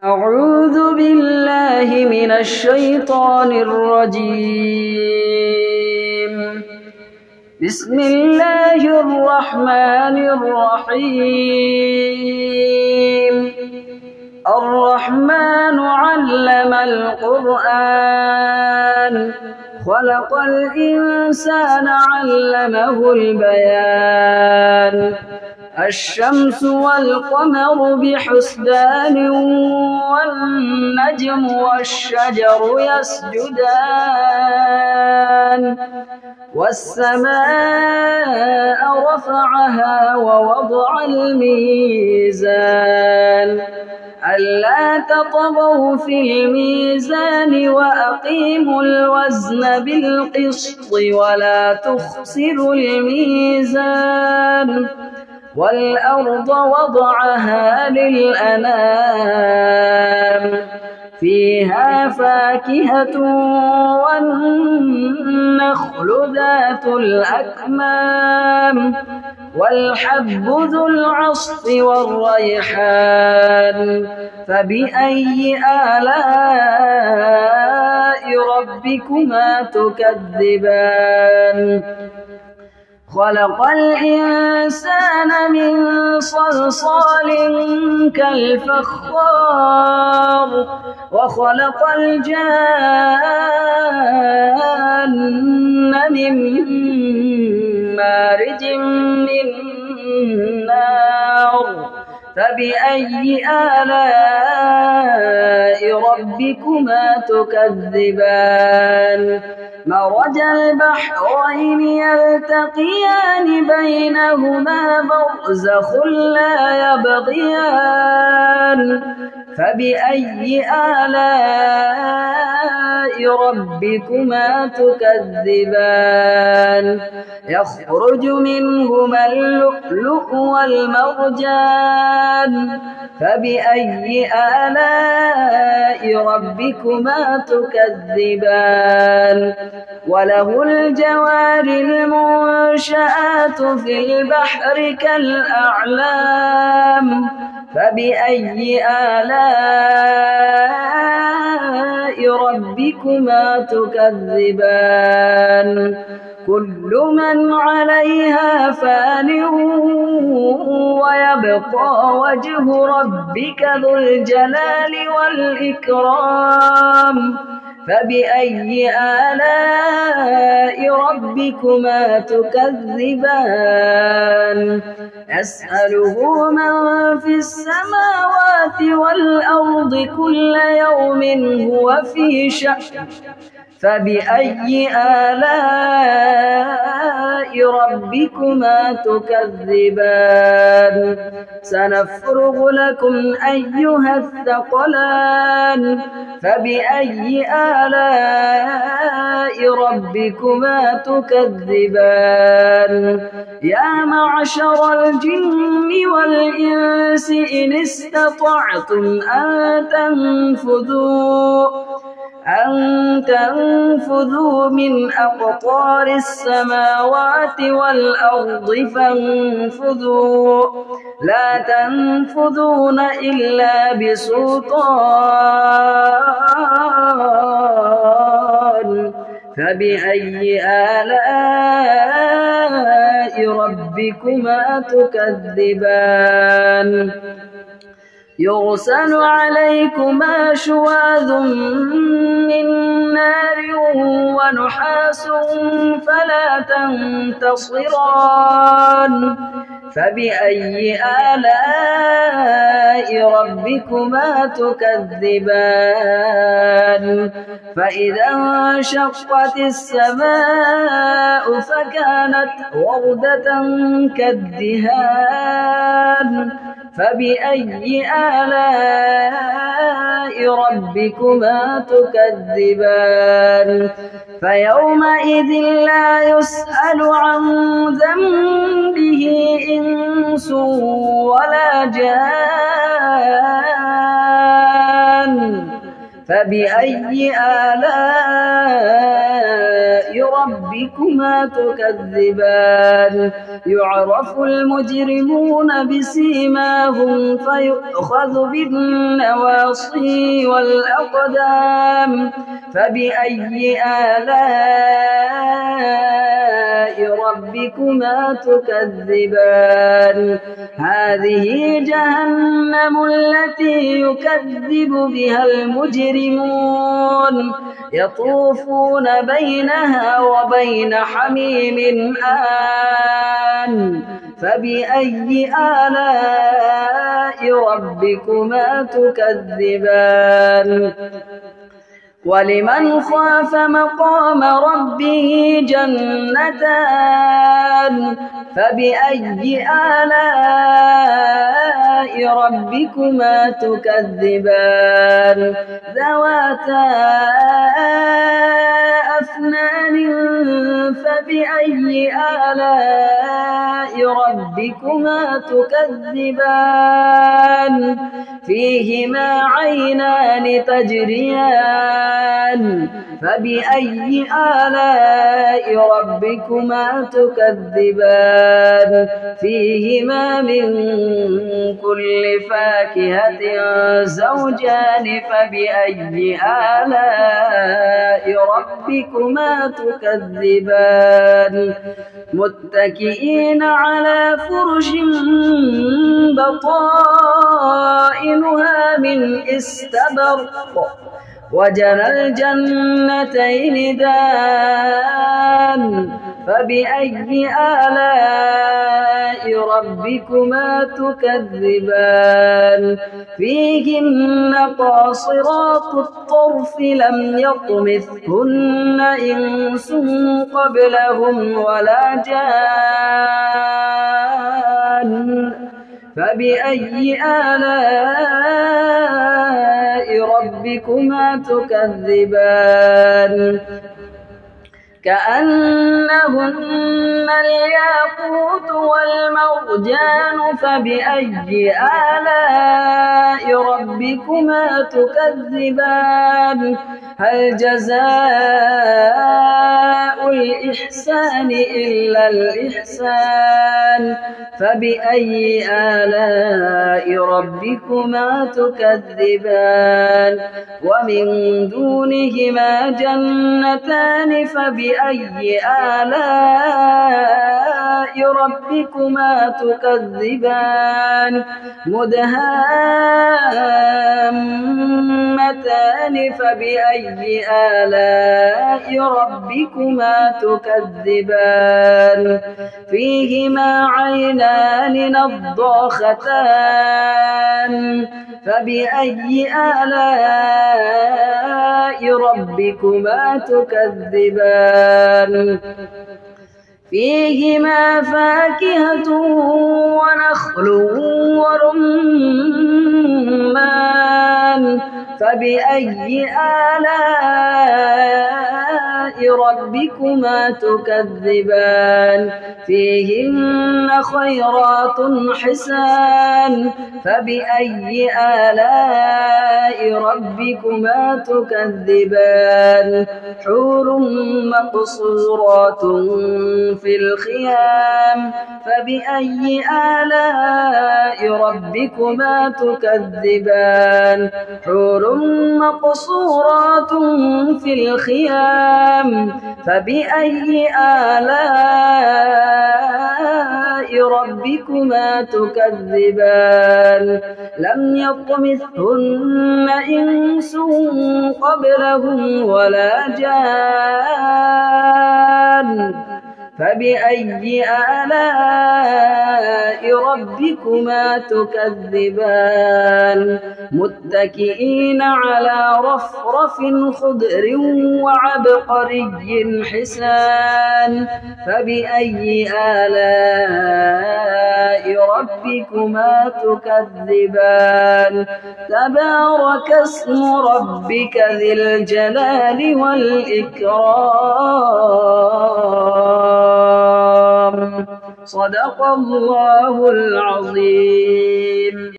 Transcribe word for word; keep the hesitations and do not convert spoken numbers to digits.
أعوذ بالله من الشيطان الرجيم. بسم الله الرحمن الرحيم. الرحمن علم القرآن خلق الإنسان علمه البيان. الشمس والقمر بحسبان والنجم والشجر يسجدان والسماء رفعها ووضع الميزان ألا تطغوا في الميزان وأقيموا الوزن بالقسط ولا تخسروا الميزان والأرض وضعها للأنام فيها فاكهة والنخل ذات الأكمام والحب ذو العصف والريحان فبأي آلاء ربكما تكذبان. خلق الإنسان من صلصال كالفخار وخلق الجان من مارج من نار فبأي آلاء ربكما تكذبان. مرج البحرين يلتقيان بينهما برزخ لا يبغيان فبأي آلاء ربكما تكذبان. يخرج منهما اللؤلؤ والمرجان فبأي آلاء ربكما تكذبان. وله الجوار المنشآت في البحر كالأعلام فبأي آلاء ربكما تكذبان. كل من عليها فان ويبقى وجه ربك ذو الجلال والإكرام فبأي آلاء ربكما تكذبان. يسأله من في السماوات والأرض كل يوم هو في شأن فبأي آلاء ربكما تكذبان. سنفرغ لكم أيها الثقلان فبأي آلاء ربكما تكذبان. يا معشر الجن والإنس إن استطعتم أن تنفذوا أن تنفذوا من أقطار السماوات والأرض فانفذوا لا تنفذون إلا بسلطان فبأي آلاء ربكما تكذبان. يرسل عليكما شواظ من نار ونحاس فلا تنتصران فبأي آلاء ربكما تكذبان. فإذا انشقت السماء فكانت وردة كالدهان فبأي آلاء ربكما تكذبان. فيومئذ لا يسأل عن ذنبه إنس ولا جان فبأي آلاء ربكما تكذبان. يعرف المجرمون بسيماهم فيؤخذ بالنواصي والأقدام فبأي آلاء ربكما تكذبان هذه جهنم التي يكذب بها المجرمون يطوفون بينها وبين حميم آن فبأي آلاء ربكما تكذبان ولمن خاف مقام ربه جنتان فبأي آلاء ربكما تكذبان ذواتا أفنان فبأي آلاء ربكما تكذبان فيهما عينان تجريان فبأي آلاء ربكما تكذبان فيهما من كل فاكهة زوجان فبأي آلاء ربكما تكذبان متكئين على فرش بطائنها من استبرق وجنى الجنتين دان فبأي آلاء ربكما تكذبان فيهن قاصرات الطرف لم يطمثهن إنس قبلهم ولا جان فبأي آلاء ربكما تكذبان كأنهن الياقوت والمرجان فبأي آلاء ربكما تكذبان هل جزاء الإحسان إلا الإحسان فبأي آلاء ربكما تكذبان ومن دونهما جنتان فبأي آلاء ربكما تكذبان مدهامتان فبأي آلاء ربكما تكذبان فيهما عينان نضاختان فبأي آلاء ربكما تكذبان فيهما فاكهة ونخل ورمان فبأي آلاء ربكما تكذبان فيهن خيرات حسان فبأي آلاء ربكما تكذبان حور مقصورات في الخيام فبأي آلاء ربكما تكذبان حور مقصورات في الخيام فبأي آلاء ربكما تكذبان لم يطمثهن إنس قبلهم ولا جان فبأي آلاء ربكما تكذبان متكئين على رفرف خضر وعبقري حسان فبأي آلاء ربكما تكذبان تبارك اسم ربك ذي الجلال والإكرام صدق الله العظيم.